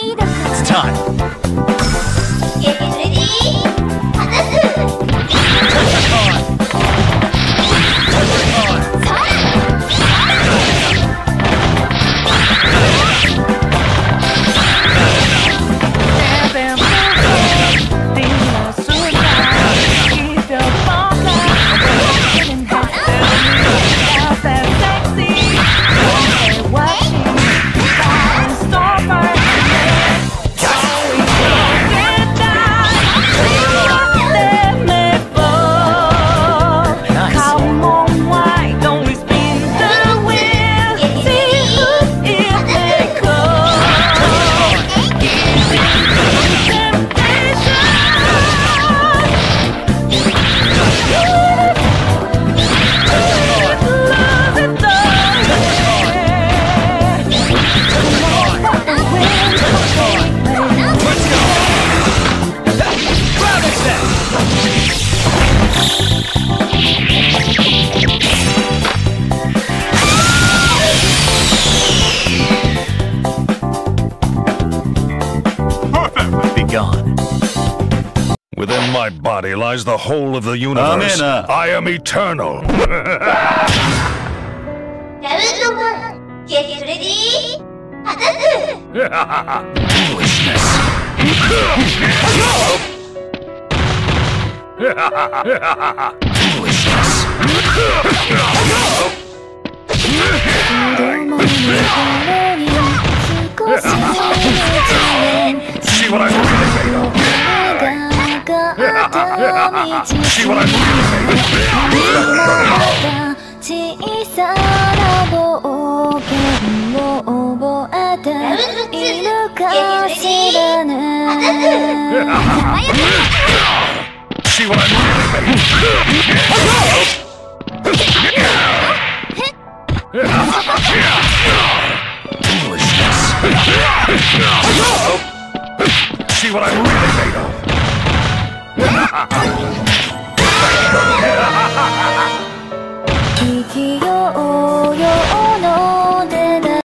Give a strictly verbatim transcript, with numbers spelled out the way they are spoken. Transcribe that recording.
It's time. Get ready. Within my body lies the whole of the universe. Amen. I am eternal. Round one. Get ready. Foolishness. See what I'm really made of. See what I'm really made of. 小さな冒険を覚えているかしらね See what I'm really made of. Foolishness. See what I'm really made of.